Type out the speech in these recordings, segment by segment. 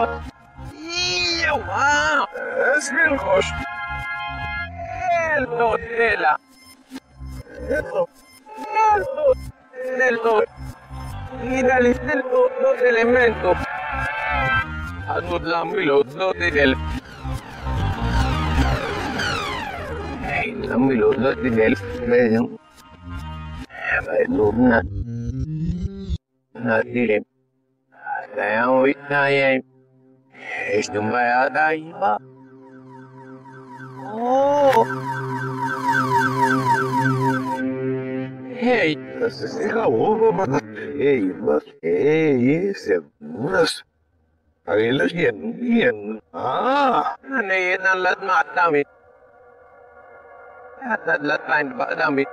Wow! Esmirgos! Hello, Tela! Hello! Finaliste los elementos. Annullami los doti del... Annullami los doti del... Vedo. Luna. Natire. Sayang witnaya. Istumbayada iba. Oh! Hey! Hey, mas ese mas agila yan. Ano yun ang lahat mga damit? Lahat tayo ba damit?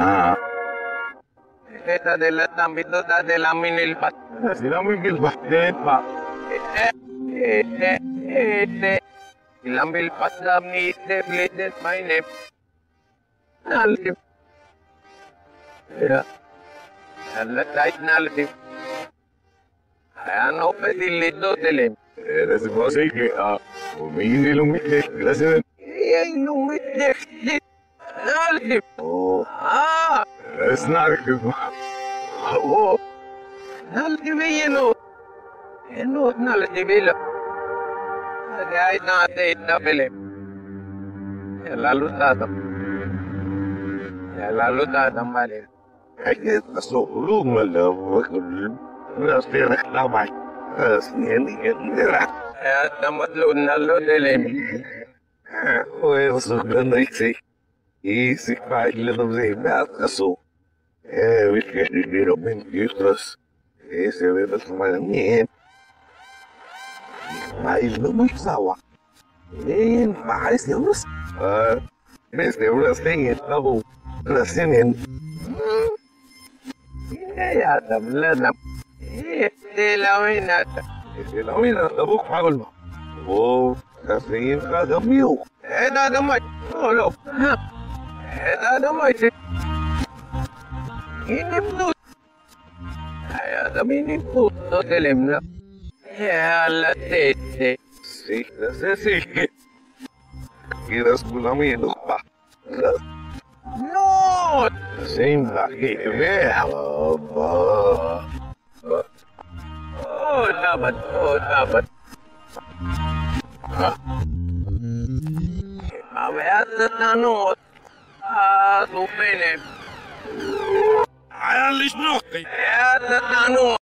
Ito de lahat damit doon, dati lamin nilpat. Sila mo yung gilbat din pa. Ilang bilpat dam ni Bledet my name. Nalip. Yeah. Lahat tayo nalip. Ano pa dilito dilim? Nasa mga sige, umihingi lumitik. Kasi Lumitik. Nalip. nasa narik ko. Nalip yun. Nalip yun. Ay natin na bilim. Lalo tatang malim. Kaya nasulong malawag. Nasa tinaklamay. Yan nila. Kaya tamatloon na dilim. Well, so ganda isik pa ilan sa ibat kaso. Wait ka hindi namin yutras. Sabi ba sa mga niyan? Mahil na mo yung sawa. Maalis niya ulas. Mes niya ulas tingin ako. Lasinin. Kaya tamlanap. Tilawin natin. Silawin na tabuk pagol mo. Kasingin ka damiyo. Damay. Olo. Damay. Inimnut. Kaya daminimnut. Dilim na. Latete. Sige. Kiras mo namin ito pa. No! Same laki. Dapat. Mamaya na tanong. Supinin. Alis mo. Kaya na tanong.